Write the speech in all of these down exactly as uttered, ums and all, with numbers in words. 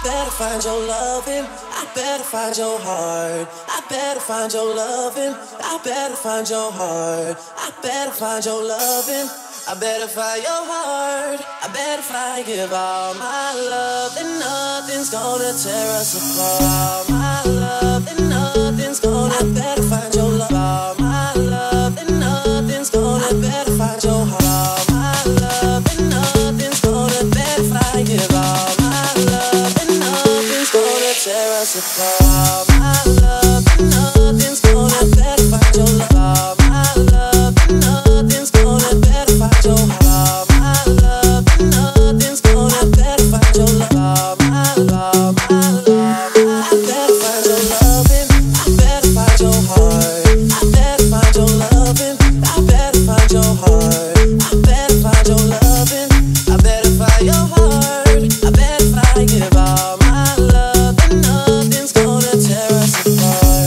better find your loving. I better find your heart. I better find your loving. I better find your heart. I better find your loving. I better find your heart. I better find, give all my love, and nothing's gonna tear us apart. All my love, and nothing's gonna. I better find your love. All my love, and nothing's gonna. I better find your heart. All my love, and nothing's gonna. Better find, give all my love, and nothing's gonna tear us apart. All my love, and nothing's gonna. I better find your love. All my love, and nothing's gonna. Better find your heart. All my love, and nothing's gonna. Better find your love. All my love, my love. I better find your loving. I better find your heart. I better find your loving. I better find your heart. I better find your loving. I better find your heart. I better find, give all my love, and nothing's gonna tear us apart.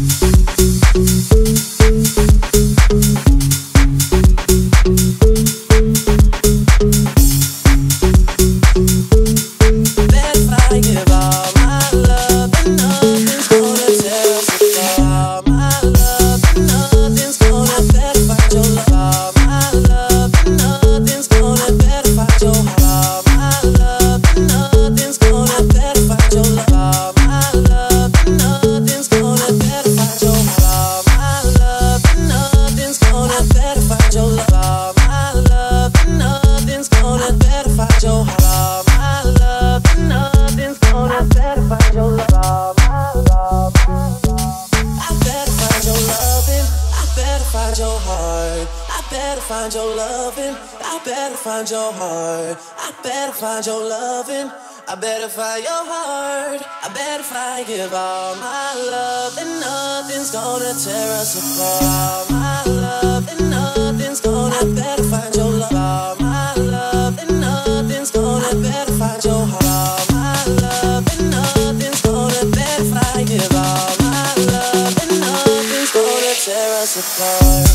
Find your loving, I better find your heart. I better find your loving, I better find your heart. I better find, give all my love, and nothing's gonna tear us apart. All my love, and nothing's gonna. I better find your love. All my love, and nothing's gonna. I better find your heart. All my love, and nothing's gonna. Better find, give all my love, and nothing's gonna tear us apart.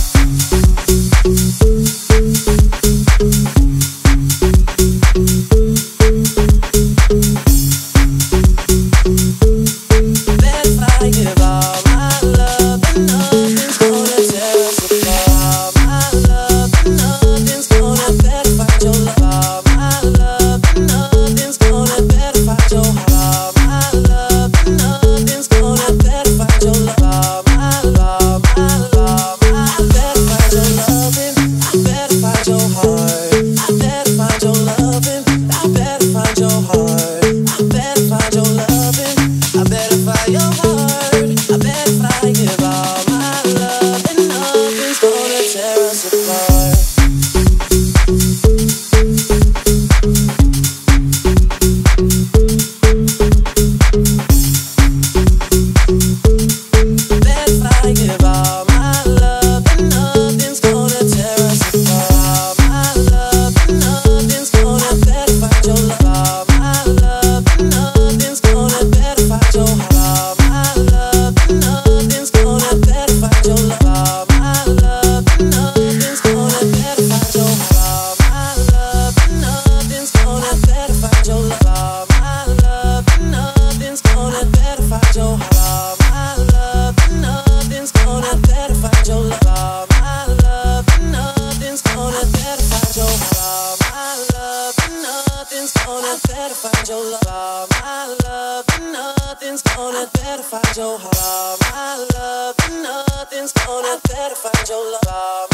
Find your love, my love, and nothing's gonna. Better find your love.